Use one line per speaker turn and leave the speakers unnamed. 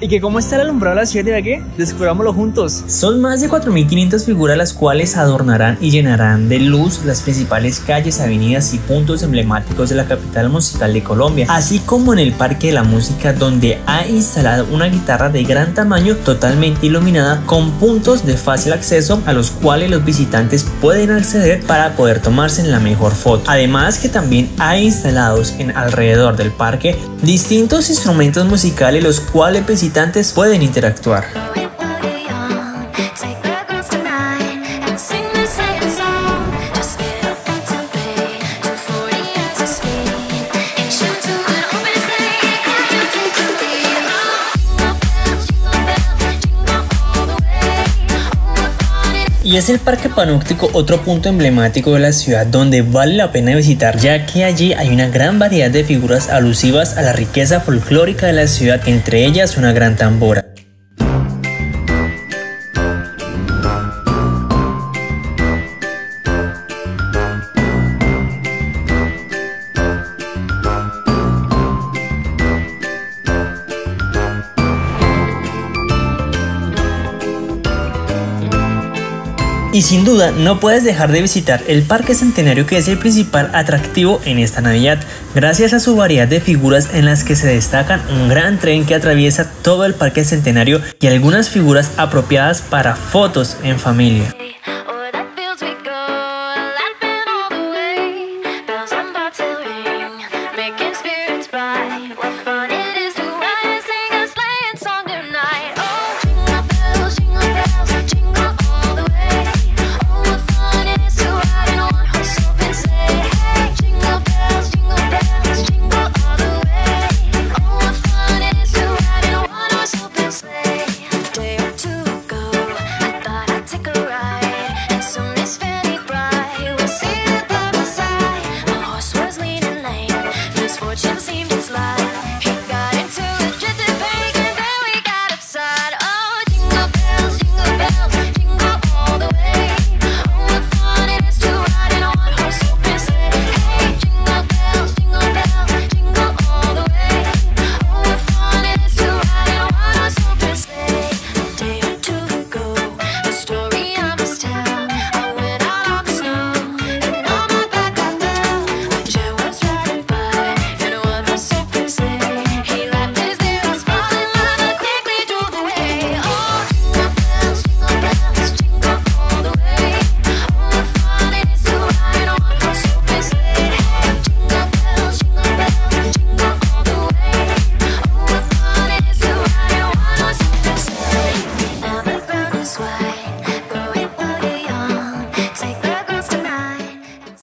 ¿Y que cómo está el alumbrado de la ciudad de Ibagué? Descubrámoslo juntos.
Son más de 4.500 figuras las cuales adornarán y llenarán de luz las principales calles, avenidas y puntos emblemáticos de la capital musical de Colombia, así como en el Parque de la Música, donde ha instalado una guitarra de gran tamaño totalmente iluminada con puntos de fácil acceso a los cuales los visitantes pueden acceder para poder tomarse la mejor foto. Además que también ha instalados en alrededor del parque distintos instrumentos musicales los cuales visitantes pueden interactuar. Y es el Parque Panóptico otro punto emblemático de la ciudad donde vale la pena visitar, ya que allí hay una gran variedad de figuras alusivas a la riqueza folclórica de la ciudad, entre ellas una gran tambora. Y sin duda no puedes dejar de visitar el Parque Centenario, que es el principal atractivo en esta Navidad, gracias a su variedad de figuras en las que se destacan un gran tren que atraviesa todo el Parque Centenario y algunas figuras apropiadas para fotos en familia.